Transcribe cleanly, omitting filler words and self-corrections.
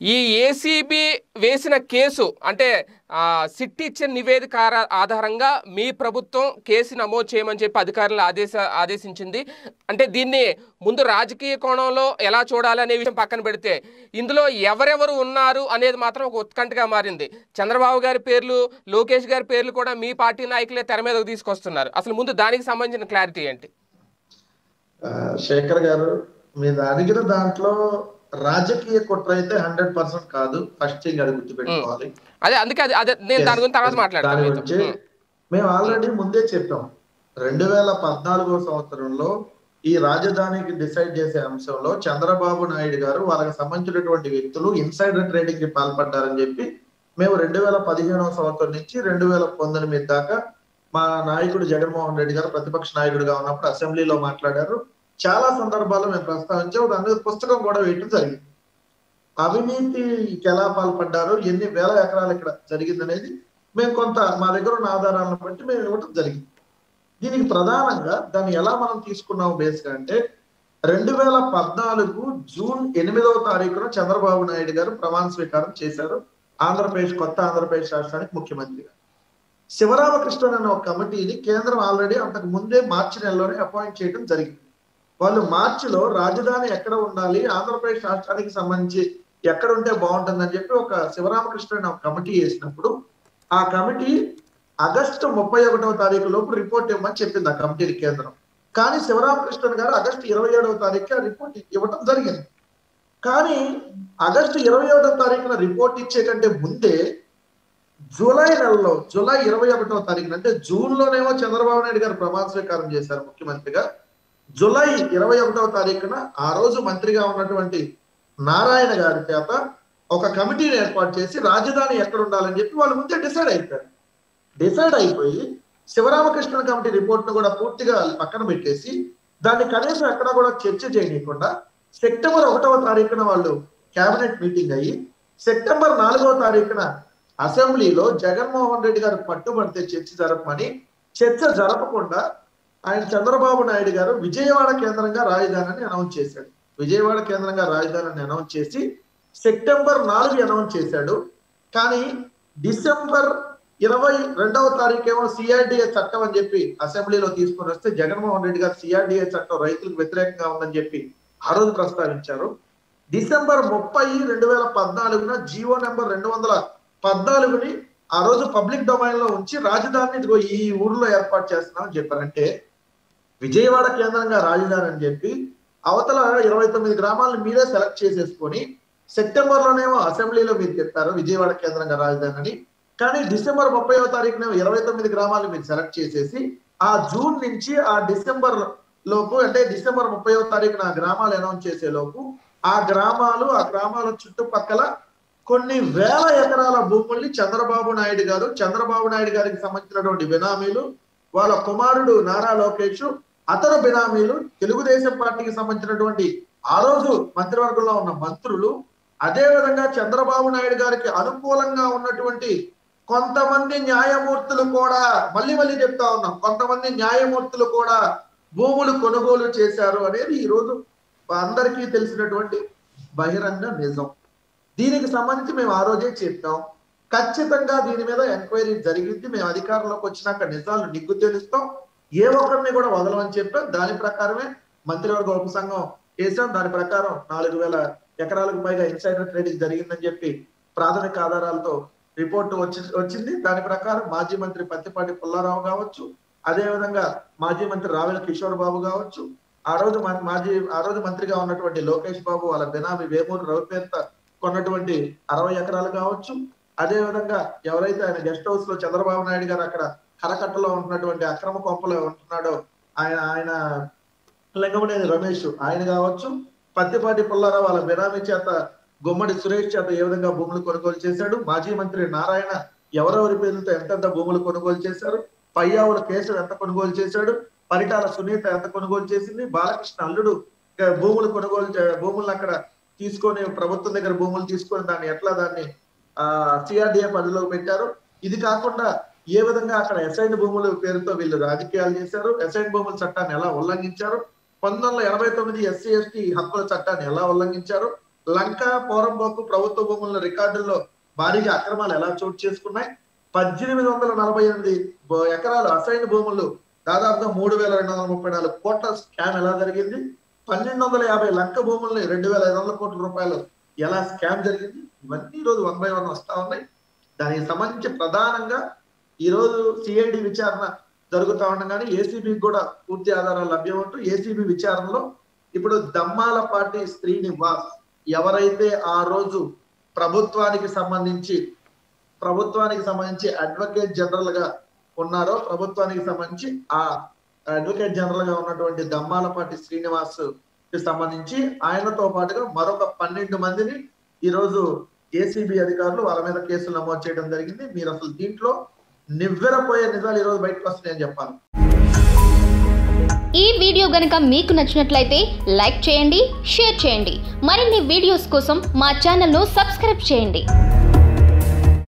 ఈ ఏసీబీ వేసిన కేసు అంటే సిట్ ఇచ్చిన నివేదిక ఆధారంగా మీ ప్రభుత్వం కేసు నమోదు చేయమని చెప్పి అధికారులు ఆదేశించింది. అంటే దీన్ని ముందు రాజకీయ కోణంలో ఎలా చూడాలనే విషయం పక్కన పెడితే ఇందులో ఎవరెవరు ఉన్నారు అనేది మాత్రం ఒక ఉత్కంఠగా మారింది. చంద్రబాబు గారి పేర్లు, లోకేష్ గారి పేర్లు కూడా మీ పార్టీ నాయకులే తెర మీదకు తీసుకొస్తున్నారు. అసలు ముందు దానికి సంబంధించిన క్లారిటీ ఏంటి? శేఖర్ గారు, మీరు అడిగిన దాంట్లో రాజకీయ కుట్ర అయితే 100% కాదు. ఫస్ట్ థింగ్ అది గుర్తుపెట్టుకోవాలి. మేము ఆల్రెడీ ముందే చెప్పాం, 2014 సంవత్సరంలో ఈ రాజధానికి డిసైడ్ చేసే అంశంలో చంద్రబాబు నాయుడు గారు వాళ్ళకి సంబంధించినటువంటి వ్యక్తులు ఇన్సైడర్ ట్రేడింగ్ కి పాల్పడ్డారని చెప్పి మేము 2015 సంవత్సరం నుంచి 2019 దాకా మా నాయకుడు జగన్మోహన్ రెడ్డి గారు ప్రతిపక్ష నాయకుడిగా ఉన్నప్పుడు అసెంబ్లీలో మాట్లాడారు. చాలా సందర్భాల్లో మేము ప్రస్తావించాం. దాని మీద పుస్తకం కూడా వేయటం జరిగింది. అవినీతికి ఎలా పాల్పడ్డారు, ఎన్ని వేల ఎకరాలు ఇక్కడ జరిగింది అనేది మేము కొంత మా దగ్గర ఉన్న ఆధారాలను బట్టి మేము ఇవ్వటం జరిగింది. దీనికి ప్రధానంగా దాన్ని ఎలా మనం తీసుకున్నాం బేస్గా అంటే 2014 జూన్ 8వ తారీఖున చంద్రబాబు నాయుడు గారు ప్రమాణ స్వీకారం చేశారు. కొత్త ఆంధ్రప్రదేశ్ రాష్ట్రానికి ముఖ్యమంత్రిగా. శివరామకృష్ణన్ అనే ఒక కమిటీని కేంద్రం ఆల్రెడీ అంతకు ముందే మార్చి నెలలోనే అపాయింట్ చేయడం జరిగింది. వాళ్ళు మార్చిలో రాజధాని ఎక్కడ ఉండాలి, ఆంధ్రప్రదేశ్ రాష్ట్రానికి సంబంధించి ఎక్కడ ఉంటే బాగుంటుందని చెప్పి ఒక శివరామకృష్ణన్ ఒక కమిటీ వేసినప్పుడు ఆ కమిటీ ఆగస్టు 31వ తారీఖు లోపు రిపోర్ట్ ఇవ్వమని చెప్పింది ఆ కమిటీకి కేంద్రం. కానీ శివరామకృష్ణన్ గారు ఆగస్టు 27వ తారీఖు ఆ రిపోర్ట్ ఇవ్వటం జరిగింది. కానీ ఆగస్టు 27వ తారీఖున రిపోర్ట్ ఇచ్చే కంటే ముందే జూలై 21వ తారీఖున అంటే జూన్ లోనేమో చంద్రబాబు నాయుడు గారు ప్రమాణ స్వీకారం చేశారు ముఖ్యమంత్రిగా. జూలై 21వ తారీఖున ఆ రోజు మంత్రిగా ఉన్నటువంటి నారాయణ గారి చేత ఒక కమిటీని ఏర్పాటు చేసి రాజధాని ఎక్కడ ఉండాలని చెప్పి వాళ్ళు ముందే డిసైడ్ అయిపోయి శివరామకృష్ణ కమిటీ రిపోర్ట్ ను కూడా పూర్తిగా పక్కన పెట్టేసి దాన్ని కనీసం ఎక్కడ కూడా చర్చ చేయకుండా సెప్టెంబర్ 1వ తారీఖున వాళ్ళు కేబినెట్ మీటింగ్ అయ్యి సెప్టెంబర్ 4వ తారీఖున అసెంబ్లీలో జగన్మోహన్ రెడ్డి గారు పట్టుబడితే చర్చ జరపమని, చర్చ జరపకుండా ఆయన చంద్రబాబు నాయుడు గారు విజయవాడ కేంద్రంగా రాజధానిని అనౌన్స్ చేశాడు. విజయవాడ కేంద్రంగా రాజధానిని అనౌన్స్ చేసి సెప్టెంబర్ 4 అనౌన్స్ చేశాడు. కానీ డిసెంబర్ 22వ తారీఖేమో సిఆర్డిఏ చట్టం అని చెప్పి అసెంబ్లీలో తీసుకొని వస్తే జగన్మోహన్ రెడ్డి గారు సిఆర్డిఏ చట్టం రైతులకు వ్యతిరేకంగా ఉందని చెప్పి ఆ రోజు ప్రస్తావించారు. డిసెంబర్ 30, 2014న జీవో నెంబర్ 214ని ఆ రోజు పబ్లిక్ డొమైన్ లో ఉంచి రాజధానిని ఇదిగో ఈ ఊర్లో ఏర్పాటు చేస్తున్నామని చెప్పారంటే విజయవాడ కేంద్రంగా రాజధాని అని చెప్పి అవతల 29 గ్రామాలను మీరే సెలెక్ట్ చేసేసుకొని సెప్టెంబర్ లోనేమో అసెంబ్లీలో మీరు చెప్పారు విజయవాడ కేంద్రంగా రాజధాని అని. కానీ డిసెంబర్ 30వ తారీఖునేమో 29 గ్రామాలు మీరు సెలెక్ట్ చేసేసి ఆ జూన్ నుంచి ఆ డిసెంబర్ లోపు అంటే డిసెంబర్ 30వ తారీఖున ఆ గ్రామాలు అనౌన్స్ చేసే లోపు ఆ గ్రామాల చుట్టుపక్కల కొన్ని వేల ఎకరాల భూముల్ని చంద్రబాబు నాయుడు గారికి సంబంధించినటువంటి బినామీలు, వాళ్ళ కుమారుడు నారా లోకేష్, అతను బినామీలు, తెలుగుదేశం పార్టీకి సంబంధించినటువంటి ఆ రోజు మంత్రివర్గంలో ఉన్న మంత్రులు, అదే విధంగా చంద్రబాబు నాయుడు గారికి అనుకూలంగా ఉన్నటువంటి కొంతమంది న్యాయమూర్తులు కూడా, మళ్ళీ చెప్తా ఉన్నాం, కొంతమంది న్యాయమూర్తులు కూడా భూములు కొనుగోలు చేశారు అనేది ఈ రోజు అందరికీ తెలిసినటువంటి బహిరంగ నిజం. దీనికి సంబంధించి మేము ఆ రోజే చెప్పాం, ఖచ్చితంగా దీని మీద ఎంక్వైరీ జరిగింది, మేము అధికారంలోకి వచ్చినాక నిజాలు నిగ్గు తెలుస్తాం, ఏ ఒక్కరిని కూడా వదలమని చెప్పాం. దాని ప్రకారమే మంత్రివర్గ ఉపసంఘం చేశాం. దాని ప్రకారం 4000 ఎకరాలకు పైగా ఇన్సైడర్ ట్రేడింగ్ జరిగిందని చెప్పి ప్రాథమిక ఆధారాలతో రిపోర్టు వచ్చింది. దాని ప్రకారం మాజీ మంత్రి పత్తిపాటి పుల్లారావు కావచ్చు, అదే విధంగా మాజీ మంత్రి రావెల కిషోర్ బాబు కావచ్చు, ఆ రోజు మంత్రిగా ఉన్నటువంటి లోకేష్ బాబు వాళ్ళ బినామీ వేమూరు రవి పేరుతో కొన్నటువంటి 60 ఎకరాలు కావచ్చు, అదే విధంగా ఎవరైతే ఆయన గెస్ట్ హౌస్ లో చంద్రబాబు నాయుడు గారు అక్కడ కరకట్టలో ఉంటున్నటువంటి అక్రమ కొంపలో ఉంటున్నాడో ఆయన లింగమనేని రమేష్ ఆయన కావచ్చు, పత్తిపాటి పుల్లారావు వాళ్ళ బినామీ చేత గుమ్మడి సురేష్ చేత ఏ విధంగా భూములు కొనుగోలు చేశాడు, మాజీ మంత్రి నారాయణ ఎవరెవరి పేర్లతో ఎంతెంత భూములు కొనుగోలు చేశారు, పయ్యావుల కేశవ్ ఎంత కొనుగోలు చేశాడు, పరిటాల సునీత ఎంత కొనుగోలు చేసింది, బాలకృష్ణ అల్లుడు భూములను అక్కడ తీసుకొని ప్రభుత్వం దగ్గర భూములు తీసుకొని దాన్ని సిఆర్డిఏ పరిధిలోకి పెట్టారు. ఇది కాకుండా ఏ విధంగా అక్కడ అసైన్డ్ భూముల పేరుతో వీళ్ళు రాజకీయాలు చేశారు, అసైన్డ్ భూముల చట్టాన్ని ఎలా ఉల్లంఘించారు, 1989 SC ST హక్కుల చట్టాన్ని ఎలా ఉల్లంఘించారు, లంక పోరంబోకు ప్రభుత్వ భూముల రికార్డుల్లో భారీగా అక్రమాలు ఎలా చోటు చేసుకున్నాయి, 1848 ఎకరాలు అసైన్ భూములు దాదాపుగా 3234 కోట్ల స్కామ్ ఎలా జరిగింది, 1250 లంక భూముల్ని 2500 కోట్ల రూపాయలు ఎలా స్కామ్ జరిగింది, ఇవన్నీ ఈరోజు 1 by 1 వస్తా ఉన్నాయి. దానికి సంబంధించి ప్రధానంగా ఈరోజు సిఐడి విచారణ జరుగుతా ఉండగానే ఏసీబీకి కూడా పూర్తి ఆధారాలు లభ్యం ఉంటూ ఏసీబీ విచారణలో ఇప్పుడు దమ్మాలపాటి శ్రీనివాస్ ఎవరైతే ఆ రోజు ప్రభుత్వానికి సంబంధించి అడ్వకేట్ జనరల్ గా ఉన్నారో, ప్రభుత్వానికి సంబంధించి ఆ అడ్వకేట్ జనరల్ గా ఉన్నటువంటి దమ్మాలపాటి శ్రీనివాస్ కి సంబంధించి ఆయనతో పాటుగా మరొక 12 మందిని ఈరోజు ఏసీబీ అధికారులు వాళ్ళ మీద కేసులు నమోదు చేయడం జరిగింది. మీరు అసలు దీంట్లో నివ్వెరపోయే నిజాలు ఈరోజు బయటకు వస్తున్నాయని చెప్పాలి. ఈ వీడియో గనుక మీకు నచ్చినట్లయితే లైక్ చేయండి, షేర్ చేయండి. మరిన్ని వీడియోస్ కోసం మా ఛానల్ను సబ్స్క్రైబ్ చేయండి.